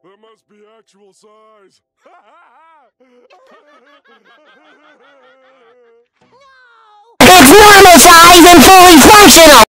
That must be actual size. No! It's normal size and fully functional!